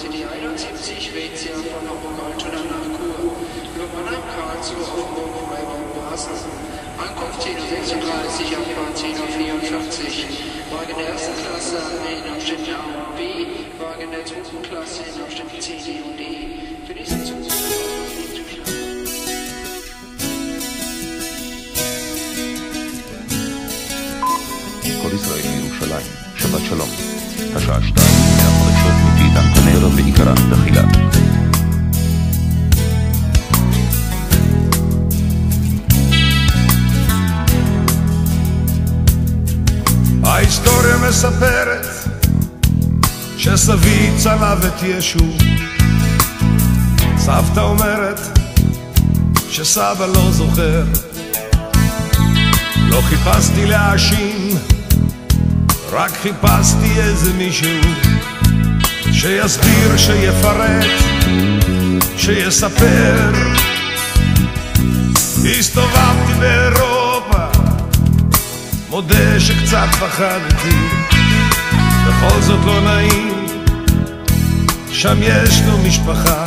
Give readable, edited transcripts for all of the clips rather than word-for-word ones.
City 71, WC von Hamburg Altona nach Chur. Über Mannheim, Karlsruhe, Offenburg, Freiburg, Basel. Ankunft 10:36 Uhr, Abfahrt 10:54 Uhr. Wagen der ersten Klasse in Abschnitten A und B, Wagen der zweiten Klasse in Abschnitten C, D und E. Für diesen Zug כל ישראל מירושלים, שבת שלום. השעה 2 מהחדשות מפי עידן כנר ועיקרה תחילה. ההיסטוריה מספרת שסבי צלב את ישו. סבתא אומרת שסבא לא זוכר. לא חיפשתי להאשים, רק חיפשתי איזה מישהו שיסביר, שיפרט, שיספר. הסתובבתי באירופה, מודה שקצת פחדתי, בכל זאת לא נעים, שם יש לו משפחה.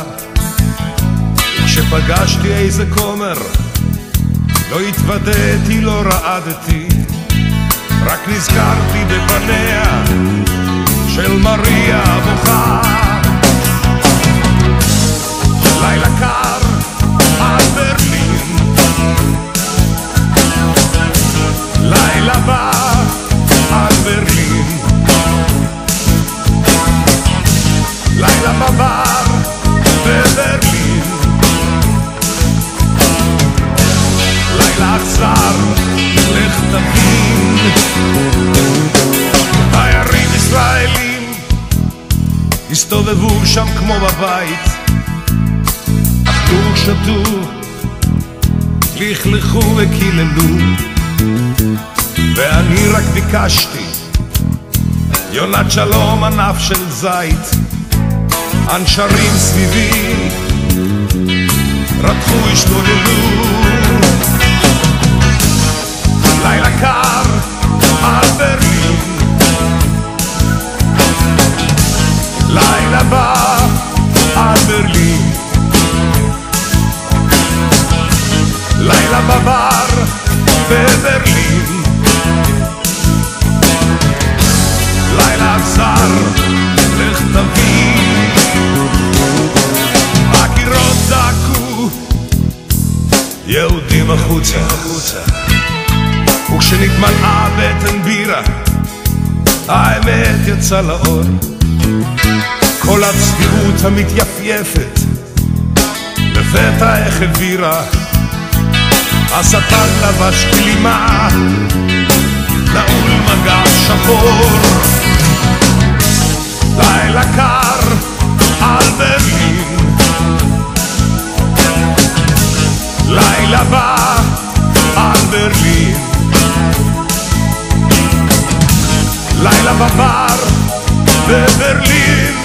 וכשפגשתי איזה כומר, לא התוודעתי, לא רעדתי, רק נזכרתי בפניה של מריה בוכה. לילה קר על ברלין, לילה בא על ברלין, לילה בבר בברלין, לילה אכזר, לך תבין. תיירים ישראלים הסתובבו שם כמו בבית, אכלו, שתו, לכלכו וקיללו, ואני רק ביקשתי יונת שלום, ענף של זית. אנשרים סביבי רתחו, השתוללו. לילה קר על ברלין, לילה בא על ברלין, לילה בבר בברלין, לילה אכזר, לך תבין. הקירות זעקו, יהודים החוצה, וכשנתמלאה בטן בירה, האמת יצא לאור. כל הצביעות המתייפייפת לפתע איך הבירה. השטן לבש כלימה, נעול מגע שחור. לילה קר על ברלין, לילה בא על ברלין, לילה בבר בברלין,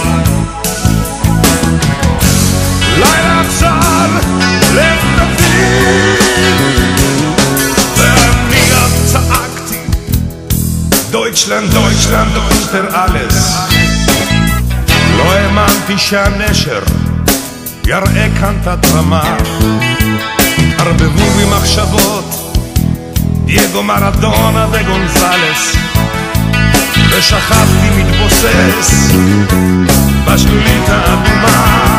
לילה אכזר, לך תבין. ואני אז צעקתי דויטשלנד, דויטשלנד, דויטשטר אלס. לא האמנתי שהנשר יראה כאן את התרמה. התערבבו במחשבות דייגו מרדונה וגונזלס, ושכבתי מתבוסס בשלולית האדומה.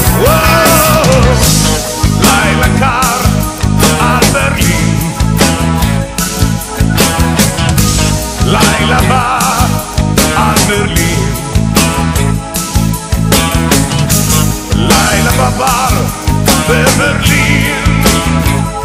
לילה קר על ברלין, לילה בא על ברלין, לילה בבר בברלין,